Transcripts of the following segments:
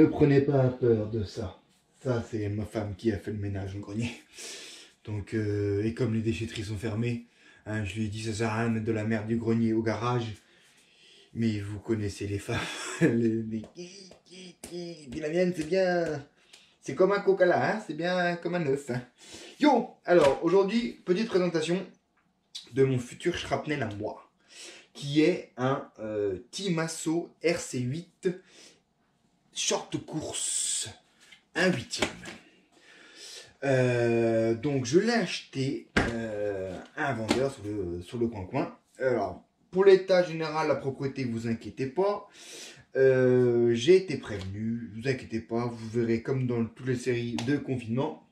prenez pas peur de ça. Ça, c'est ma femme qui a fait le ménage au grenier. Donc, et comme les déchetteries sont fermées, hein, je lui ai dit ça sert à rien de mettre de la merde du grenier au garage. Mais vous connaissez les femmes. Puis la mienne, c'est bien. C'est comme un coca-là, hein, c'est bien comme un œuf. Hein. Yo, alors aujourd'hui, petite présentation de mon futur shrapnel à moi, qui est un Timasso RC8 short course, un 8e. Donc je l'ai acheté à un vendeur sur le coin. Alors, pour l'état général, la propreté, vous inquiétez pas. J'ai été prévenu, vous inquiétez pas, vous verrez comme dans toutes les séries de confinement,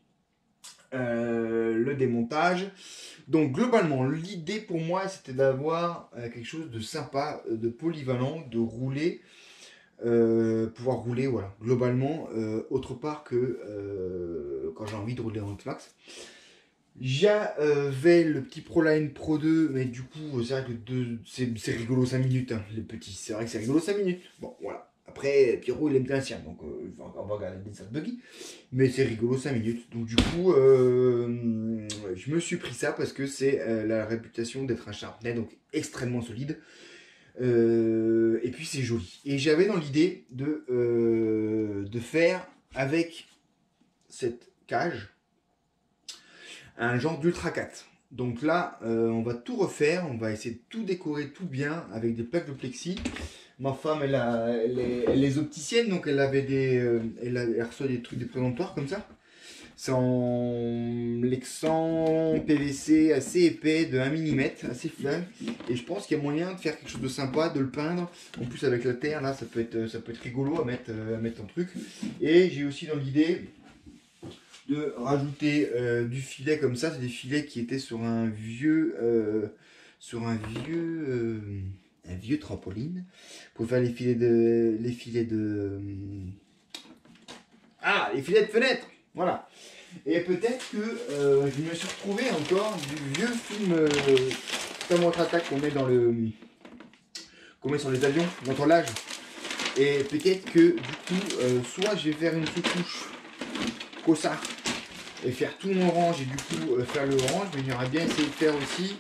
le démontage. Donc globalement, l'idée pour moi, c'était d'avoir quelque chose de sympa, de polyvalent, de rouler, pouvoir rouler, voilà, globalement, autre part que quand j'ai envie de rouler en X-Max. J'avais le petit Proline Pro 2, mais du coup, c'est vrai que c'est rigolo 5 minutes, hein, les petits. C'est vrai que c'est rigolo 5 minutes. Bon, voilà. Après, Pierrot, il aime bien le sien, donc on va regarder des de buggy. Mais c'est rigolo 5 minutes. Donc, du coup, je me suis pris ça parce que c'est la réputation d'être un sharpnet, donc extrêmement solide. Et puis, c'est joli. Et j'avais dans l'idée de faire avec cette cage un genre d'Ultra 4. Donc là, on va tout refaire, on va essayer de tout décorer tout bien avec des plaques de plexi. Ma femme, elle est opticienne, donc elle avait elle reçoit des trucs, des présentoirs comme ça. C'est en Lexan PVC assez épais de 1 mm, assez fin. Et je pense qu'il y a moyen de faire quelque chose de sympa, de le peindre. En plus avec la terre, là, ça peut être rigolo à mettre en truc. Et j'ai aussi dans l'idée de rajouter du filet comme ça. C'est des filets qui étaient sur un vieux trampoline pour faire les filets de fenêtre, voilà. Et peut-être que je me suis retrouvé encore du vieux film Tom contre-attaque qu'on met sur les avions d'entourage. Et peut-être que du coup soit je vais faire une sous-couche cossard et faire tout mon orange et du coup faire le orange, mais j'aimerais bien essayer de faire aussi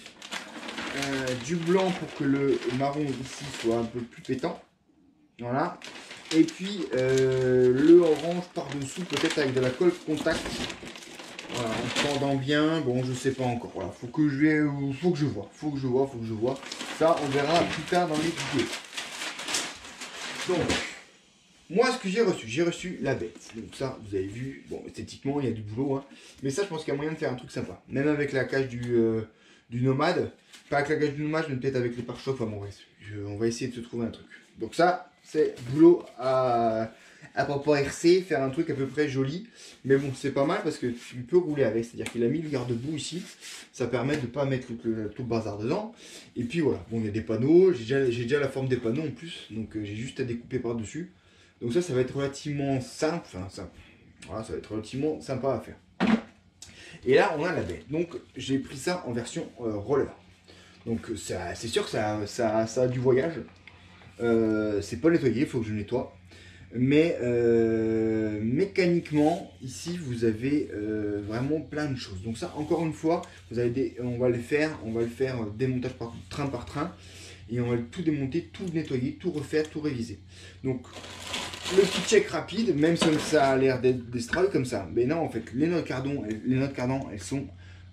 du blanc pour que le marron ici soit un peu plus pétant, voilà, et puis le orange par dessous peut-être avec de la colle contact, voilà, en tendant bien, bon je sais pas encore, voilà, faut que je vois, ça on verra plus tard dans les vidéos. Donc moi, ce que j'ai reçu la bête. Donc ça, vous avez vu, bon, esthétiquement, il y a du boulot, hein. Mais ça, je pense qu'il y a moyen de faire un truc sympa. Même avec la cage du Nomade. Pas avec la cage du Nomade, mais peut-être avec les pare-chocs, bon, on va essayer de se trouver un truc. Donc ça, c'est boulot à Papa RC, faire un truc à peu près joli. Mais bon, c'est pas mal parce que tu peux rouler avec. C'est-à-dire qu'il a mis le garde-boue ici. Ça permet de ne pas mettre tout le bazar dedans. Et puis voilà, bon, il y a des panneaux. J'ai déjà la forme des panneaux en plus. Donc j'ai juste à découper par-dessus. Donc ça va être relativement simple, voilà, ça va être relativement sympa à faire. Et là, on a la bête. Donc j'ai pris ça en version roller. Donc c'est sûr que ça a du voyage. C'est pas nettoyé, il faut que je nettoie. Mais mécaniquement, ici, vous avez vraiment plein de choses. Donc ça, encore une fois, on va le faire démontage par train. Et on va tout démonter, tout nettoyer, tout refaire, tout réviser. Donc, le petit check rapide, même si ça a l'air d'être des strals comme ça. Mais non, en fait, les notes cardans, elles sont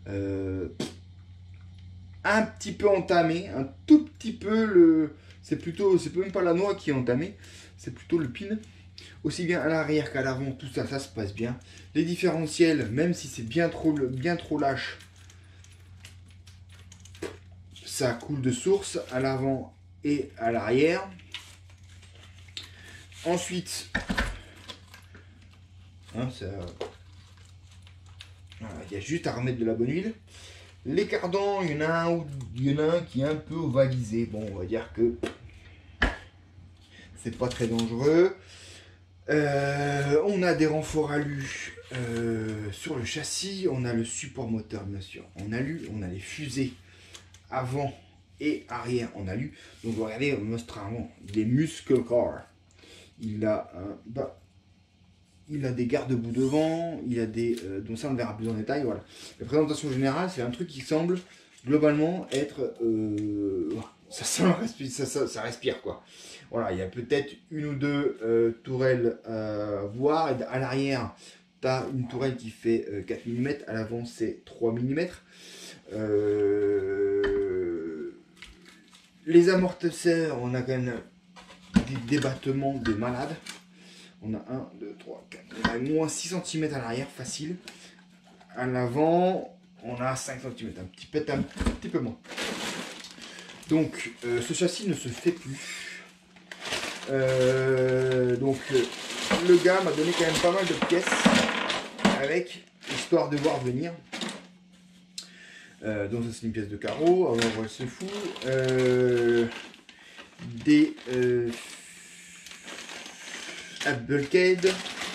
un petit peu entamées. Un tout petit peu, c'est même pas la noix qui est entamée. C'est plutôt le pin. Aussi bien à l'arrière qu'à l'avant, tout ça, ça se passe bien. Les différentiels, même si c'est bien trop lâche, ça coule de source à l'avant et à l'arrière. Ensuite, hein, voilà, il y a juste à remettre de la bonne huile. Les cardans, il y en a un qui est un peu ovalisé. Bon, on va dire que c'est pas très dangereux. On a des renforts alu sur le châssis. On a le support moteur, bien sûr, en alu. On a les fusées avant et arrière en alu. Donc regardez, on montre avant les muscle car. il a des garde-boue devant, il a des... donc ça on le verra plus en détail, voilà. La présentation générale, c'est un truc qui semble globalement être... ça respire quoi. Voilà, il y a peut-être une ou deux tourelles à voir. À l'arrière, tu as une tourelle qui fait 4 mm, à l'avant c'est 3 mm. Les amortisseurs, on a quand même des débattements de malade. On a 1, 2, 3, 4. On a moins 6 cm à l'arrière, facile. À l'avant, on a 5 cm, un petit peu moins. Donc, ce châssis ne se fait plus. Le gars m'a donné quand même pas mal de pièces avec, histoire de voir venir. Donc ça c'est une pièce de carreau, alors elle se fout. Des bulkhead,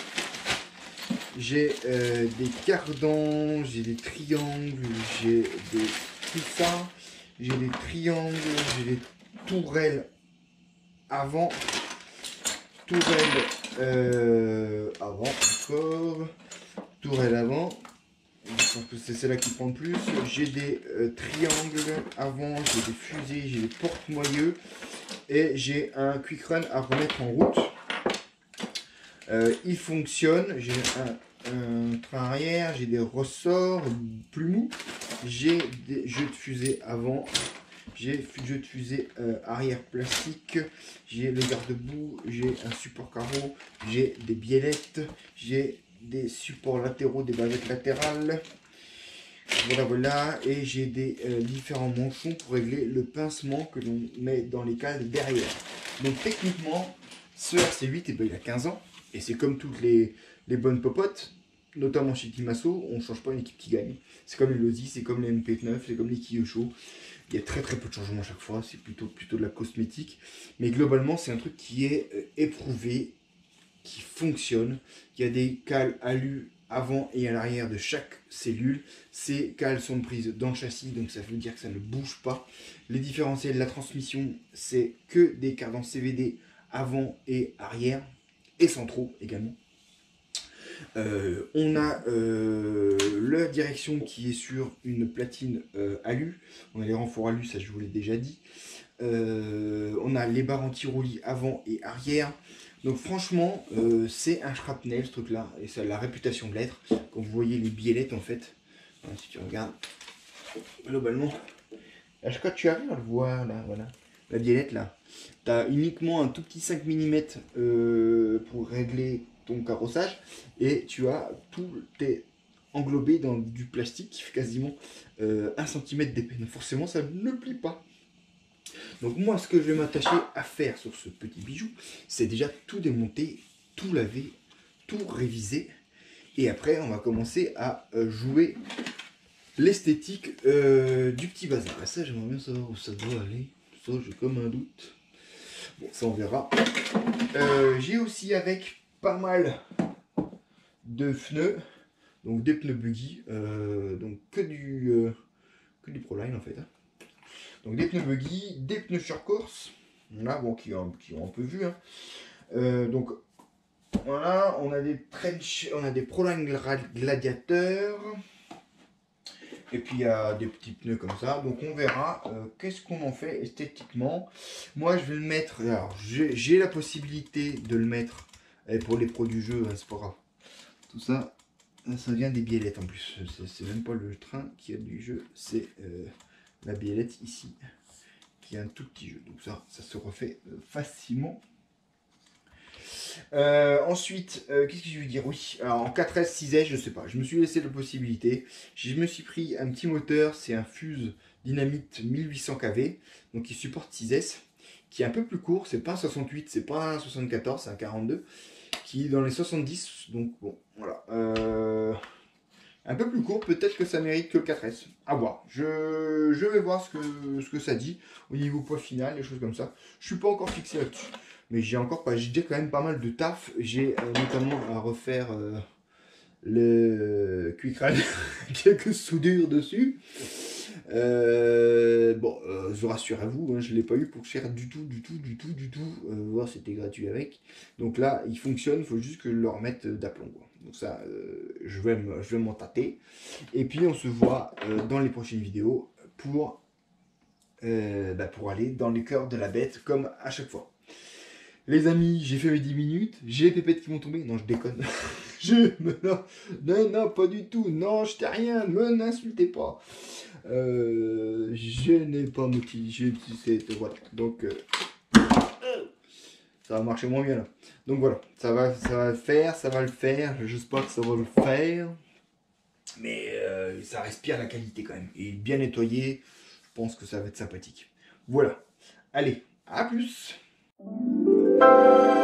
j'ai des cardans, j'ai des triangles, j'ai des poussins, j'ai des triangles, j'ai des tourelles avant, avant encore, tourelle avant. Je pense que c'est celle-là qui prend le plus. J'ai des triangles avant, j'ai des fusées, j'ai des porte-moyeux et j'ai un quick run à remettre en route. Il fonctionne. J'ai un train arrière, j'ai des ressorts plus mous, j'ai des jeux de fusée avant, j'ai jeux de fusée arrière plastique, j'ai le garde-boue, j'ai un support carreau, j'ai des biellettes, j'ai des supports latéraux, des bavettes latérales, voilà, et j'ai des différents manchons pour régler le pincement que l'on met dans les cales derrière. Donc techniquement, ce RC8, il a 15 ans, et c'est comme toutes les bonnes popotes, notamment chez Timasso, on ne change pas une équipe qui gagne. C'est comme les Lozi, c'est comme les MP9, c'est comme les Kyosho. Il y a très peu de changements à chaque fois, c'est plutôt de la cosmétique. Mais globalement, c'est un truc qui est éprouvé, qui fonctionne. Il y a des cales alu avant et à l'arrière de chaque cellule. Ces cales sont prises dans le châssis, donc ça veut dire que ça ne bouge pas. Les différentiels de la transmission, c'est que des cardans CVD avant et arrière, et centraux également. On a la direction qui est sur une platine alu. On a les renforts alu, ça je vous l'ai déjà dit. On a les barres anti-roulis avant et arrière. Donc franchement, c'est un shrapnel ce truc-là, et ça a la réputation de l'être. Quand vous voyez les biellettes en fait, si tu regardes, globalement, là, quand tu arrives à le voir, là, voilà, la biellette là, tu as uniquement un tout petit 5 mm pour régler ton carrossage, et tu as tout est englobé dans du plastique qui fait quasiment 1 cm d'épais. Donc forcément, ça ne plie pas. Donc moi, ce que je vais m'attacher à faire sur ce petit bijou, c'est déjà tout démonter, tout laver, tout réviser. Et après, on va commencer à jouer l'esthétique du petit bazar. Et ça, j'aimerais bien savoir où ça doit aller. Ça, j'ai comme un doute. Bon, ça, on verra. J'ai aussi avec pas mal de pneus. Donc des pneus buggy. Donc que du Proline en fait. Hein. Donc des pneus buggy, des pneus sur course, là, bon, qui ont un peu vu. Hein. Donc voilà, on a des trench, on a des Proline Gladiator, et puis il y a des petits pneus comme ça. Donc on verra qu'est-ce qu'on en fait esthétiquement. Moi je vais le mettre, alors j'ai la possibilité de le mettre pour les pros du jeu, hein, c'est pas grave. Tout ça, ça vient des biellettes en plus. C'est même pas le train qui a du jeu, c'est la biellette ici, qui est un tout petit jeu. Donc ça se refait facilement. Ensuite, qu'est-ce que je veux dire? Oui, alors en 4S, 6S, je sais pas. Je me suis laissé la possibilité. Je me suis pris un petit moteur, c'est un Fuse Dynamite 1800 kV, donc il supporte 6S, qui est un peu plus court. C'est pas un 68, c'est pas un 74, c'est un 42, qui est dans les 70. Donc bon, voilà. Un peu plus court, peut-être que ça mérite que le 4S. À voir. Je vais voir ce que ça dit au niveau poids final, des choses comme ça. Je suis pas encore fixé là-dessus. Mais j'ai déjà quand même pas mal de taf. J'ai notamment à refaire le quick run, quelques soudures dessus. Bon, je vous rassure à vous, hein, je ne l'ai pas eu pour cher du tout. Voir, c'était gratuit avec. Donc là, il fonctionne, il faut juste que je le remette d'aplomb, quoi. Donc ça, je vais m'en tâter. Et puis on se voit dans les prochaines vidéos pour aller dans les cœurs de la bête, comme à chaque fois. Les amis, j'ai fait mes 10 minutes, j'ai les pépettes qui vont tomber. Non, je déconne. Non, pas du tout. Non, je t'ai rien, ne m'insultez pas. Je n'ai pas motivé. Voilà. Donc, ça va marcher moins bien là. Donc voilà, ça va le faire. J'espère que ça va le faire. Mais ça respire la qualité quand même. Et bien nettoyé, je pense que ça va être sympathique. Voilà. Allez, à plus.